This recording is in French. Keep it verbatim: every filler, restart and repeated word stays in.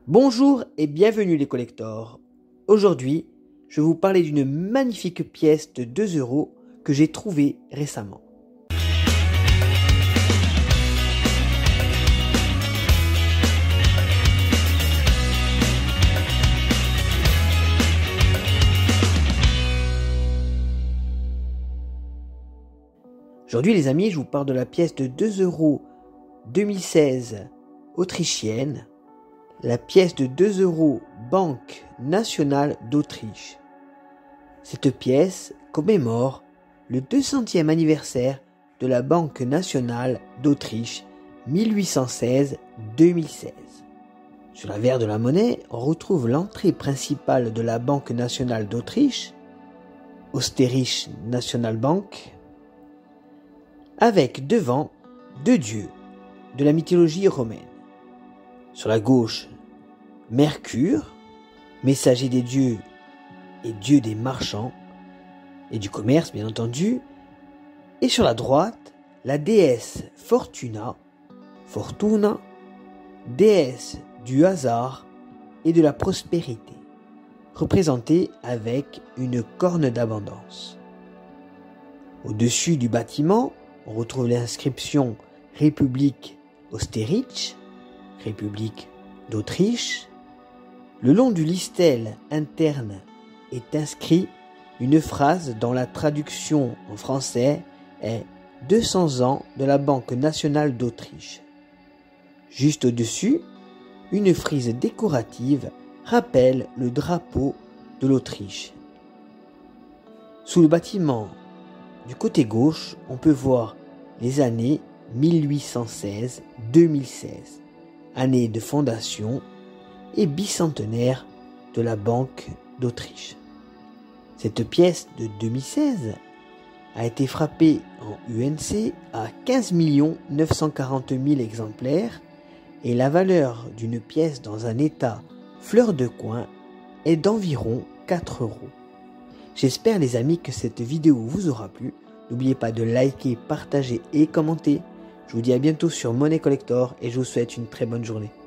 Bonjour et bienvenue les collectors. Aujourd'hui, je vais vous parler d'une magnifique pièce de deux euros que j'ai trouvée récemment. Aujourd'hui les amis, je vous parle de la pièce de deux euros deux mille seize autrichienne. La pièce de deux euros Banque nationale d'Autriche. Cette pièce commémore le deux centième anniversaire de la Banque nationale d'Autriche mille huit cent seize à deux mille seize. Sur l'avers de la monnaie, on retrouve l'entrée principale de la Banque nationale d'Autriche, Österreichische Nationalbank, avec devant deux dieux de la mythologie romaine. Sur la gauche, Mercure, messager des dieux et dieu des marchands et du commerce bien entendu, et sur la droite, la déesse Fortuna, Fortuna, déesse du hasard et de la prospérité, représentée avec une corne d'abondance. Au-dessus du bâtiment, on retrouve l'inscription République Österreich, République d'Autriche. Le long du listel interne est inscrit une phrase dont la traduction en français est deux cents ans de la Banque nationale d'Autriche. Juste au-dessus, une frise décorative rappelle le drapeau de l'Autriche. Sous le bâtiment, du côté gauche, on peut voir les années mille huit cent seize à deux mille seize, année de fondation et bicentenaire de la Banque d'Autriche. Cette pièce de deux mille seize a été frappée en U N C à quinze millions neuf cent quarante mille exemplaires et la valeur d'une pièce dans un état fleur de coin est d'environ quatre euros. J'espère les amis que cette vidéo vous aura plu. N'oubliez pas de liker, partager et commenter. Je vous dis à bientôt sur Money Collector et je vous souhaite une très bonne journée.